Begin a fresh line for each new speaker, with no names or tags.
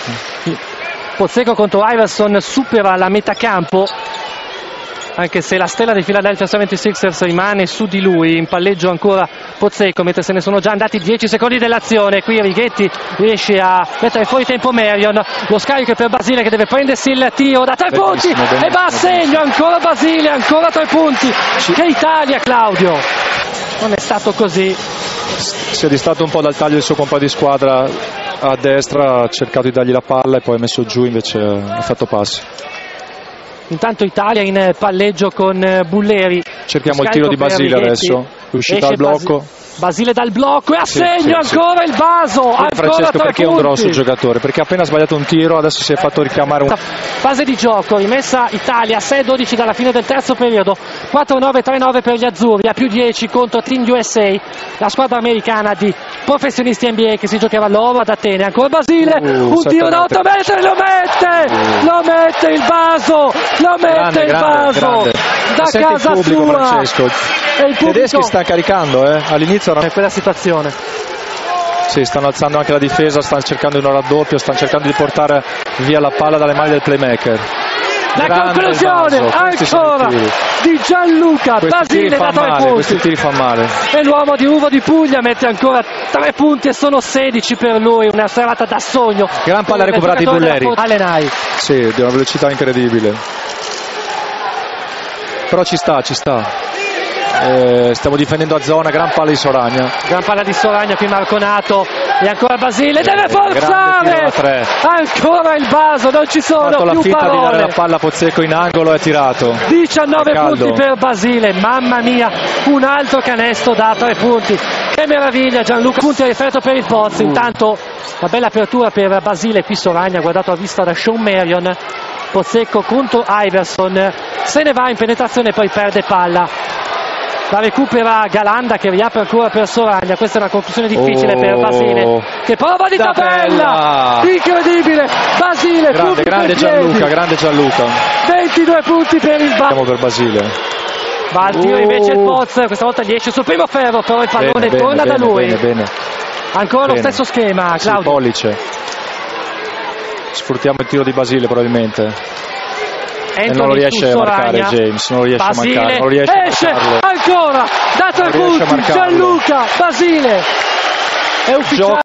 Pozzecco contro Iverson supera la metà campo, anche se la stella dei Philadelphia 76ers rimane su di lui. In palleggio ancora Pozzecco, mentre se ne sono già andati 10 secondi dell'azione. Qui Righetti riesce a mettere fuori tempo Marion, lo scarico per Basile che deve prendersi il tiro da 3 punti e va a segno. Ancora Basile, ancora 3 punti. Che Italia, Claudio! Non è stato così.
Si è distratto un po' dal taglio del suo compagno di squadra a destra, ha cercato di dargli la palla e poi ha messo giù, invece ha fatto passi.
Intanto Italia in palleggio con Bulleri.
Cerchiamo il tiro di Basile adesso, è uscito dal blocco.
Basile dal blocco e a segno ancora il Baso.
Francesco, perché è un grosso giocatore? Perché ha appena sbagliato un tiro, adesso si è fatto richiamare un...
Fase di gioco, rimessa Italia, 6-12 dalla fine del terzo periodo, 4-9-3-9 per gli azzurri, a più 10 contro Team USA, la squadra americana di professionisti NBA che si giocava all'oro ad Atene. Ancora Basile, un tiro da 8 metri, lo mette il Baso, il Baso da casa sua.
Francesco. I tedeschi sta caricando, all'inizio
è quella situazione.
Sì, stanno alzando anche la difesa, stanno cercando di un raddoppio, stanno cercando di portare via la palla dalle mani del playmaker.
La conclusione ancora di Gianluca Basile da 3 punti.
Questi tiri fanno male.
E l'uomo di Uvo di Puglia mette ancora 3 punti e sono 16 per lui, una serata da sogno.
Gran palla recuperata di Bulleri.
Alenai.
Sì, di una velocità incredibile. Però ci sta. Stiamo difendendo a zona, gran palla di Soragna.
Gran palla di Soragna, qui Marconato e ancora Basile, deve forzare! Ancora il Baso, non ci sono più
la finta
parole.
Di dare la palla a Pozzecco in angolo e tirato.
19 punti per Basile, mamma mia, un altro canestro da 3 punti. Che meraviglia Gianluca, punti a riferto per il Pozzo. Intanto la bella apertura per Basile, qui Soragna guardato a vista da Sean Marion. Pozzecco contro Iverson, se ne va in penetrazione e poi perde palla. La recupera Galanda che riapre ancora per Soragna. Questa è una conclusione difficile per Basile che prova di tabella, incredibile. Basile,
grande Gianluca,
22 punti per il
Baso. Per Basile
va al tiro invece il Poz, questa volta gli esce sul primo ferro, però il pallone torna da lui. Ancora lo stesso schema, Claudio.
Sì, pollice. Sfruttiamo il tiro di Basile probabilmente. E non lo riesce a marcare James, non lo riesce a marcare, non riesce
esce
a marcarlo.
Ancora da 3 punti Gianluca Basile. È ufficiale.